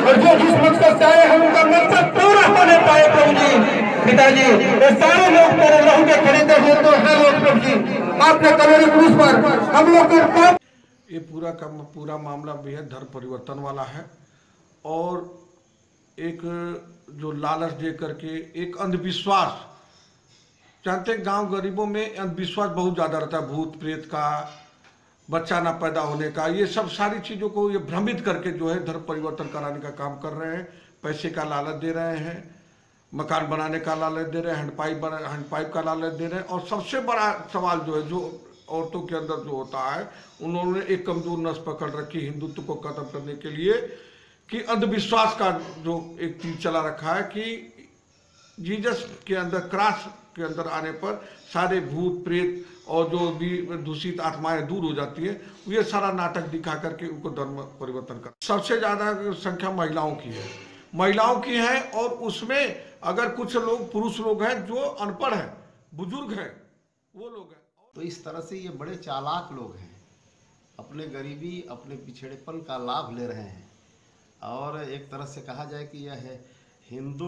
और जो जिस मकसद से आए हैं उनका मकसद पूरा होने पाए प्रभु जी। पिताजी ये सारे लोग मेरे लहू के खरीदे हुए तो है लोग प्रभु जी, आपने कलोरी क्रूस पर हम लोग के ये पूरा मामला बेहद धर्म परिवर्तन वाला है और एक जो लालच दे करके एक अंधविश्वास, जानते गांव गरीबों में अंधविश्वास बहुत ज़्यादा रहता है, भूत प्रेत का, बच्चा ना पैदा होने का, ये सब सारी चीज़ों को ये भ्रमित करके जो है धर्म परिवर्तन कराने का काम कर रहे हैं। पैसे का लालच दे रहे हैं, मकान बनाने का लालच दे रहे हैं, हैंडपाइप का लालच दे रहे हैं। और सबसे बड़ा सवाल जो है, जो औरतों के अंदर जो होता है, उन्होंने एक कमजोर नस पकड़ रखी हिंदुत्व को खत्म करने के लिए कि अंधविश्वास का जो एक तीर चला रखा है कि जीसस के अंदर, क्रॉस के अंदर आने पर सारे भूत प्रेत और जो भी दूषित आत्माएं दूर हो जाती है। ये सारा नाटक दिखा करके उनको धर्म परिवर्तन कर। सबसे ज्यादा संख्या महिलाओं की है, महिलाओं की है। और उसमें अगर कुछ लोग पुरुष लोग हैं जो अनपढ़ हैं, बुजुर्ग हैं, वो लोग हैं। तो इस तरह से ये बड़े चालाक लोग हैं, अपने गरीबी अपने पिछड़ेपन का लाभ ले रहे हैं। और एक तरह से कहा जाए कि यह हिंदू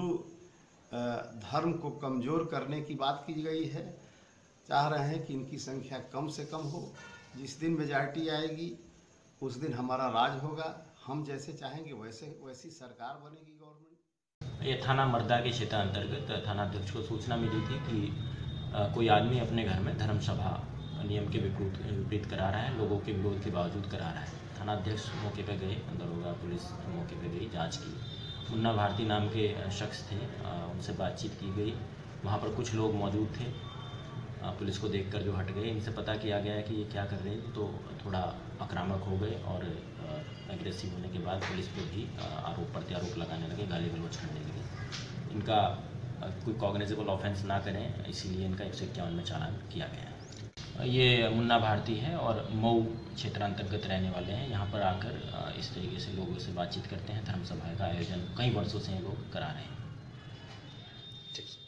धर्म को कमज़ोर करने की बात की गई है। चाह रहे हैं कि इनकी संख्या कम से कम हो। जिस दिन मेजॉरिटी आएगी उस दिन हमारा राज होगा, हम जैसे चाहेंगे वैसी सरकार बनेगी गवर्नमेंट। ये थाना मर्दा के क्षेत्र अंतर्गत थानाध्यक्ष को सूचना मिली थी कि कोई आदमी अपने घर में धर्म सभा नियम के विपरीत करा रहा है, लोगों के विरोध के बावजूद करा रहा है। थानाध्यक्ष मौके पर गए, दरोगा पुलिस मौके पर गई, जांच की। मुन्ना भारती नाम के शख्स थे, उनसे बातचीत की गई। वहाँ पर कुछ लोग मौजूद थे, पुलिस को देखकर जो हट गए। इनसे पता किया गया कि ये क्या कर रहे हैं, तो थोड़ा आक्रामक हो गए और एग्रेसिव होने के बाद पुलिस पर भी आरोप प्रत्यारोप लगाने लगे, गाली गलौज करने लगे। इनका कोई कॉग्निजेबल ऑफेंस ना करें, इसीलिए इनका 151 में चालान किया गया है। ये मुन्ना भारती है और मऊ क्षेत्र अंतर्गत रहने वाले हैं। यहाँ पर आकर इस तरीके से लोगों से बातचीत करते हैं। धर्म सभा का आयोजन कई वर्षों से ये लोग करा रहे हैं।